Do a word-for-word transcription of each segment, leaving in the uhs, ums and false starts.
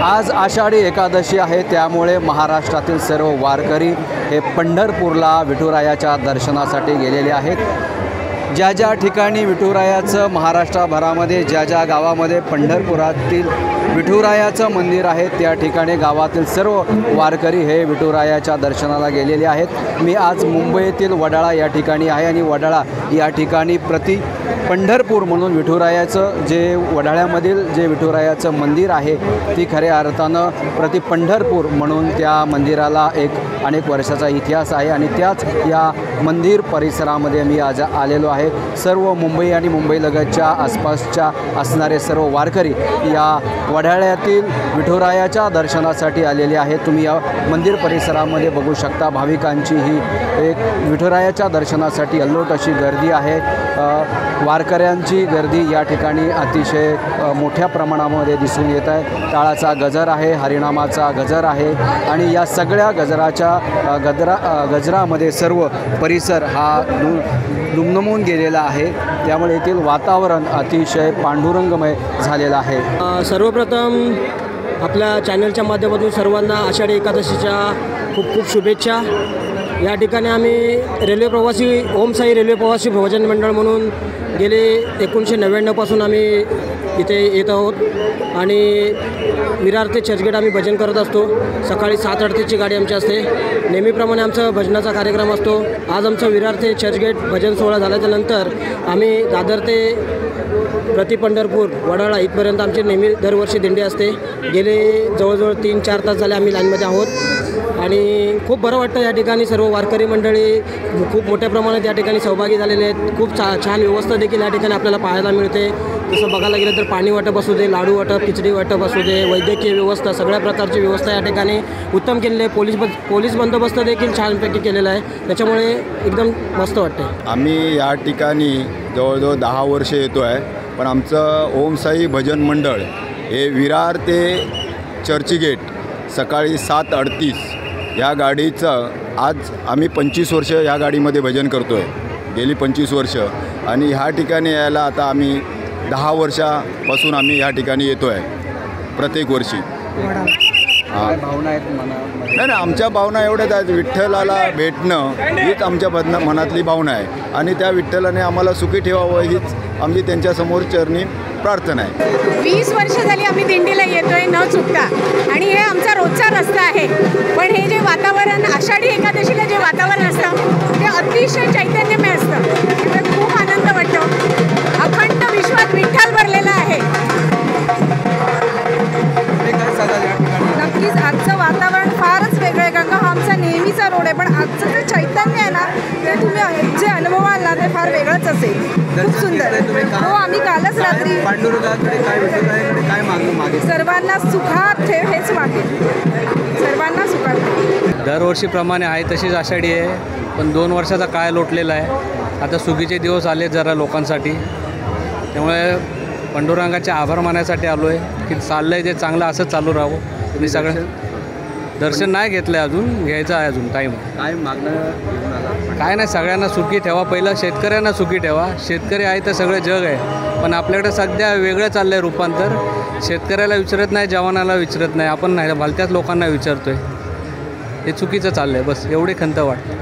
आज आषाढी एकादशी आहे, त्यामुळे महाराष्ट्रातील सर्व वारकरी हे पंढरपूरला विठुरायाच्या दर्शनासाठी गेलेले आहेत। ज्या ज्या ठिकाणी विठुरायाचं महाराष्ट्रभरामध्ये ज्या ज्या गावामध्ये पंढरपुरातील विठुरायाचं मंदिर आहे त्या ठिकाणी गावातील सर्व वारकरी हे विठुरायाच्या दर्शनाला गेलेले आहेत। मी आज मुंबईतील वडाळा या ठिकाणी आहे आणि वडाळा या ठिकाणी प्रति पंढरपूर म्हणून विठुरायाचं जे वडाळ्यामधील जे विठुरायाचं मंदिर आहे ती खऱ्या अर्थानं प्रति पंढरपूर म्हणून त्या मंदिराला एक अनेक वर्षाचा इतिहास आहे आणि त्याच या मंदिर परिसरामध्ये मी आज आलेलो आहे। सर्व मुंबई आणि मुंबईलगतच्या आसपासच्या असणारे सर्व वारकरी या वडाळ्यातील विठुरायाच्या दर्शनासाठी आलेले आहेत। तुम्ही या मंदिर परिसरामध्ये बघू शकता भाविकांची ही एक विठुरायाच्या दर्शनासाठी अल्लोट अशी गर्दी आहे। वारकऱ्यांची गर्दी या ठिकाणी अतिशय मोठ्या प्रमाणामध्ये दिसून येत आहे। टाळाचा गजर आहे, हरिनामाचा गजर आहे आणि या सगळ्या गजराच्या गजरा गजरामध्ये सर्व परिसर हा दु दुमदुमून गेलेला आहे, त्यामुळे येथील वातावरण अतिशय पांडुरंगमय झालेलं आहे। सर्वप्रथम आपल्या चॅनलच्या माध्यमातून सर्वांना आषाढी एकादशीच्या खूप खूप शुभेच्छा। या ठिकाणी आम्ही रेल्वे प्रवासी ओम साई रेल्वे प्रवासी भोजन मंडळ म्हणून गेले एकोणीसशे नव्याण्णवपासून आम्ही इथे येत आहोत आणि विरार ते चर्चगेट आम्ही भजन करत असतो। सकाळी सात अडतीसची गाडी आमची असते। नेहमीप्रमाणे आमचा भजनाचा कार्यक्रम असतो। आज आमचं विरार ते चर्चगेट भजन सोहळा झाल्याच्यानंतर आम्ही दादर ते प्रति पंढरपूर वडाळा इथपर्यंत आमची नेहमी दरवर्षी दिंडी असते। गेले जवळजवळ तीन चार तास झाले आम्ही लाईनमध्ये आहोत आणि खूप बरं वाटतं। या ठिकाणी सर्व वारकरी मंडळी खूप मोठ्या प्रमाणात या ठिकाणी सहभागी झालेले आहेत। खूप छा छान व्यवस्था देखील या ठिकाणी आपल्याला पाहायला मिळते। जसं बघायला गेलं तर पाणी वाटप असू दे, लाडू वाटप, खिचडी वाटप असू दे, वैद्यकीय व्यवस्था, सगळ्या प्रकारची व्यवस्था या ठिकाणी उत्तम केलेली आहे। पोलीस ब पोलीस बंदोबस्त देखील छानपैकी केलेला आहे, त्याच्यामुळे एकदम मस्त वाटते। आम्ही या ठिकाणी जवळजवळ दहा वर्ष येतो आहे, पण आमचं ओम साई भजन मंडळ हे विरार ते चर्चगेट सकाळी सात अडतीस या गाडीचं आज आम्ही पंचवीस वर्ष या गाडीमध्ये भजन करतो आहे, गेली पंचवीस वर्ष आणि ह्या ठिकाणी यायला आता आम्ही दहा वर्षापासून आम्ही या ठिकाणी येतो आहे प्रत्येक वर्षी। हां, भावना आहेत मना नाही नाही आमच्या भावना एवढ्याच आहेत, विठ्ठलाला भेटणं हीच आमच्या बदना मनातली भावना आहे आणि त्या विठ्ठलाने आम्हाला सुखी ठेवावं हीच आमची त्यांच्यासमोर चरणी प्रार्थना आहे। वीस वर्ष झाली आम्ही दिंडीला येतोय न चुकता आणि हे आमचा रोजचा रस्ता आहे, पण हे जे वातावरण आषाढी एकादशीला जे वातावरण असतं ते अतिशय चैतन्यमय असतं, त्यामुळे खूप आनंद वाटतो। अखंड विश्वात विठ्ठल भरलेला आहे। नक्कीच आजचं वातावरण फारच वेगळं आहे, कारण का हा आमचा नेहमीचा रोड आहे, पण आजचं जे चैतन्य आहे ना ते तुम्ही जे अनुभवाल ना ते फार वेगळंच असेल। खूप सुंदर। हो, आम्ही कालच रात्री पांडुरंगाकडे काय विठुरायाकडे काय मागणं मागे सर्वांना सुखात ठेव हेच मागेल, सर्वांना सुखात ठेव। दरवर्षीप्रमाणे आहे तशीच आषाढी आहे, पण दोन वर्षाचा काळ लोटलेला आहे। आता सुगीचे दिवस आले जरा लोकांसाठी, त्यामुळे पांडुरंगाचे आभार मानायसाठी आलो आहे की चाललं आहे ते चांगलं असं चालू राहावं। तुम्ही सगळं दर्शन नाही घेतलं आहे, अजून घ्यायचं आहे, अजून टाईम काय मागणं काय नाही, सगळ्यांना सुखी ठेवा। पहिलं शेतकऱ्यांना सुखी ठेवा। शेतकरी आहे तर सगळं जग आहे, पण आपल्याकडे सध्या वेगळं चाललं आहे रूपांतर। शेतकऱ्याला विचारत नाही, जवानाला विचारत नाही, आपण नाही भलत्याच लोकांना विचारतो आहे, हे चुकीचं चाललं आहे। बस एवढी खंत वाटते।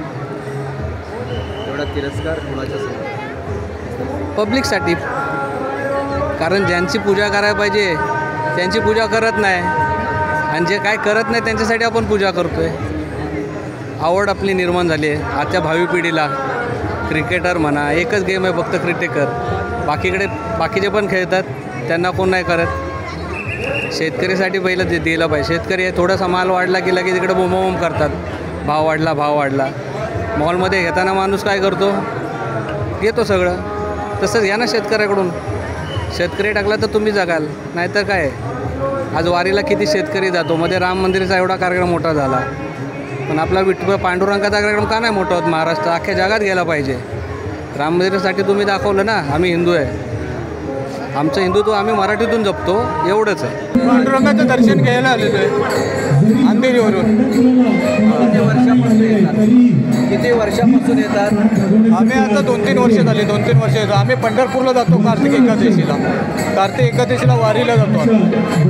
एवढा तिरस्कार कोणाच्या पब्लिकसाठी, कारण ज्यांची पूजा करायला पाहिजे त्यांची पूजा करत नाही आणि जे काय करत नाही त्यांच्यासाठी आपण पूजा करतो आहे। आवड आपली निर्माण झाली आहे आजच्या भावी पिढीला। क्रिकेटर म्हणा, एकच गेम आहे फक्त क्रिकेटर, बाकीकडे बाकीचे पण खेळतात, त्यांना कोण नाही करत। शेतकरीसाठी पहिलं ते दिलं पाहिजे। शेतकरी थोडासा माल वाढला की लगेच तिकडे बोंबाबोंब करतात, भाव वाढला भाव वाढला। मॉलमध्ये घेताना माणूस काय करतो, घेतो सगळं, तसंच घ्या ना शेतकऱ्याकडून। शेतकरी टाकला तर तुम्ही जगाल, नाहीतर काय। आज वारीला किती शेतकरी जातो, मध्ये राम मंदिराचा एवढा कार्यक्रम मोठा झाला, पण आपला विठ्ठल पांडुरंगाचा कार्यक्रम का नाही मोठा होत महाराष्ट्र, अख्ख्या जगात गेला पाहिजे। राम मंदिरासाठी तुम्ही दाखवलं ना आम्ही हिंदू आहे, आमचं हिंदुत्व आम्ही मराठीतून जपतो, एवढंच आहे. पांडुरंगाचं दर्शन घ्यायला आलेलो आहे अंधेरीवरून. किती वर्षापासून येतात किती वर्षापासून येतात आम्ही आता दोन तीन वर्ष झाले दोन तीन वर्ष येतो. आम्ही पंढरपूरला जातो कार्तिक एकादशीला. कार्तिक एकादशीला वारीला जातो आम्ही.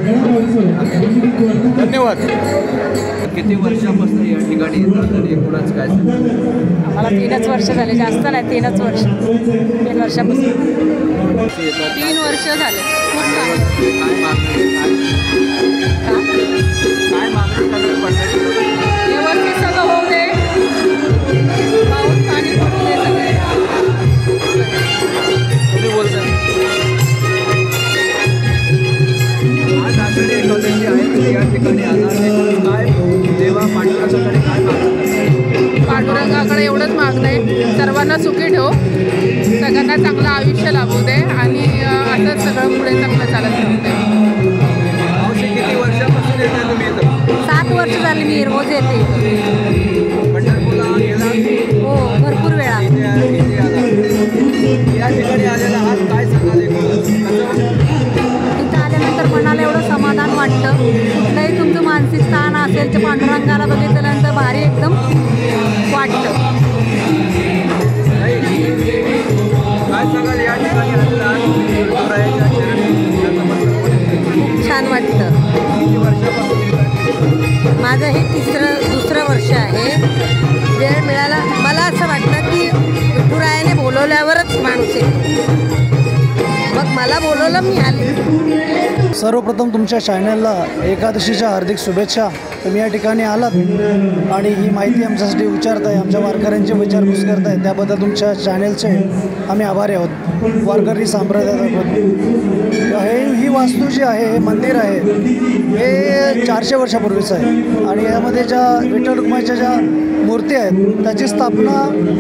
धन्यवाद. किती वर्षापासून या ठिकाणी येतात आणि एकूणच काय सांगता? मला तीनच वर्ष झाले, जास्त नाही, तीनच वर्ष तीन वर्षापासून येतात? तीन वर्ष झाले. खूप छान. काय मागणी काय काय मागणी करतात पंढरपूरला? व्यवस्थित सगळं होऊ दे, पाऊस पाणी पडू दे सगळे. तुम्ही बोलता आज आषाढी एकादशी आहे, तुम्ही या ठिकाणी आला काय देवा पांडुरंगाकडे काय मागता? पांडुरंगाकडे एवढंच मागणं आहे, सर्वांना सुखी ठेव, सगळ्यांना चांगलं आयुष्य लाभू दे आणि असंच सगळं पुढे चांगलं चालत राहू दे. मावशी किती वर्षापासून येते तुम्ही इथं? सात वर्ष झाली मी रोज येते. पंढरपूरला गेला? हो, भरपूर वेळा. इथे इथे आला. या ठिकाणी आलेला आहात, काय सांगाल एकूणच? इथं आल्यानंतर मनाला एवढं समाधान वाटतं. कुठलंही तुमचं मानसिक स्थान असेल ते पांडुरंगाला बघितल्यानंतर भारी एकदम वाटतं. काय सांगाल या ठिकाणी आलेला आहात विठुरायाच्या चरणी नतमस्तक होण्यासाठी? खूप छान वाटतं. किती वर्षापासून येतात? माझं हे तिसरं दुसरं वर्ष आहे. वेळ मिळाला, मला असं वाटतं की विठुरायाने बोलवल्यावरच माणूस येतो. मग मला बोलवलं, मी आले. सर्वप्रथम तुमच्या चॅनलला एकादशीच्या हार्दिक शुभेच्छा. तुम्ही या ठिकाणी आलात आणि ही माहिती आमच्यासाठी विचारताय, आमच्या वारकऱ्यांची विचारपूस करताय, त्याबद्दल तुमच्या चॅनलचे आम्ही आभारी आहोत. वारकरी संप्रदायाबद्दल हे ही वास्तू जी आहे, हे मंदिर आहे, हे चारशे वर्षापूर्वीचं आहे आणि यामध्ये ज्या विठ्ठल रुक्माईच्या ज्या मूर्ती आहेत त्याची स्थापना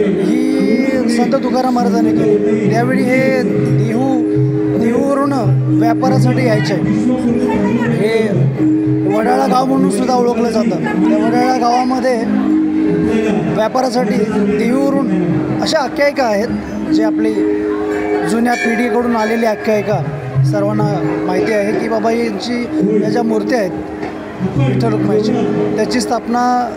ही संत तुकाराम महाराजांनी केली. त्यावेळी हे देहू देहूवरून व्यापारासाठी यायचे. हे वडाळा गाव म्हणून सुद्धा ओळखलं जातं. त्या वडाळा गावामध्ये व्यापारासाठी देहूवरून अशा आख्यायिका आहेत जे आपली जुन्या पिढीकडून आलेली आख्यायिका सर्वांना माहिती आहे की बाबा यांची या ज्या मूर्त्या आहेत विठ्ठल रुक्माईची, त्याची स्थापना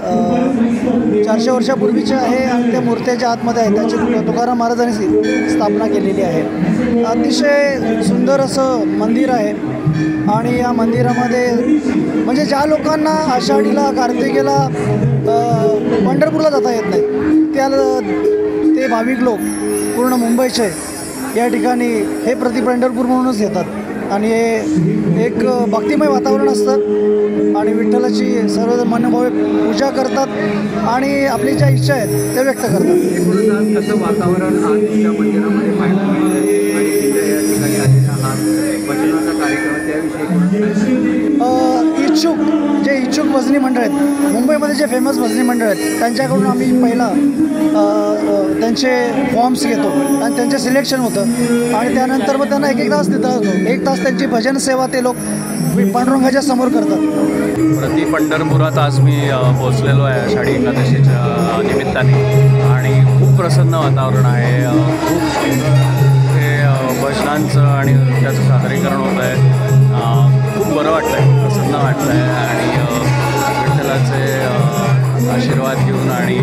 चारशे वर्षापूर्वीची आहे आणि त्या मूर्त्याच्या आतमध्ये आहे त्याची तुकाराम महाराजांनी स्थापना केलेली आहे. अतिशय सुंदर असं मंदिर आहे आणि या मंदिरामध्ये म्हणजे ज्या लोकांना आषाढीला कार्तिकेला पंढरपूरला जाता येत नाही त्या ते भाविक लोक पूर्ण मुंबईचे या ठिकाणी हे प्रति पंढरपूर म्हणूनच येतात आणि हे एक भक्तिमय वातावरण असतं आणि विठ्ठलाची सर्व मनोभावे पूजा करतात आणि आपली ज्या इच्छा आहेत त्या व्यक्त करतात. एकूणच आज कसं वातावरण आज तुमच्या मंदिरामध्ये पाहायला मिळतं आणि तिथे या ठिकाणी आलेला हा भजनाचा कार्यक्रम त्याविषयी इच्छुक जे इच्छुक भजनी मंडळ आहेत, मुंबईमध्ये जे फेमस भजनी मंडळ आहेत त्यांच्याकडून आम्ही पहिला त्यांचे फॉर्म्स घेतो आणि त्यांचे सिलेक्शन होतं आणि त्यानंतर मग त्यांना एक एक तास देता होतो. एक तास त्यांची भजन सेवा ते लोक पांडुरंगाच्या समोर करतात. प्रति पंढरपुरात आज मी पोचलेलो आहे आषाढी एकादशीच्या निमित्ताने आणि खूप प्रसन्न वातावरण आहे. खूप सुंदर हे भजनांचं आणि नृत्याचं सादरीकरण होतं आहे. खूप बरं वाटतं आहे, प्रसन्न वाटतं आहे आणि विठ्ठलाचे आशीर्वाद घेऊन आणि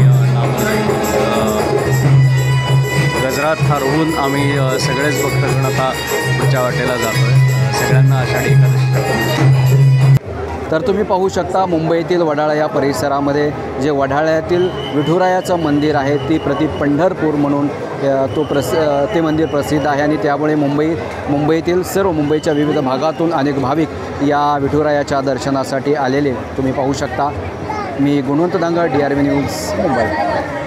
गजरात हरवून आम्ही सगळेच भक्तगण आता पुढच्या वाटेला जातो आहे. सगळ्यांना आषाढी एकादशी. तर तुम्ही पाहू शकता मुंबईतील वडाळा या परिसरामध्ये जे वडाळ्यातील विठुरायाचं मंदिर आहे ती प्रति पंढरपूर म्हणून तो प्रस ते मंदिर प्रसिद्ध आहे आणि त्यामुळे मुंबई मुंबईतील सर्व मुंबईच्या विविध भागातून अनेक भाविक या विठुरायाच्या दर्शनासाठी आलेले तुम्ही पाहू शकता. मी Gunwant Dangad, D R V news, Mumbai.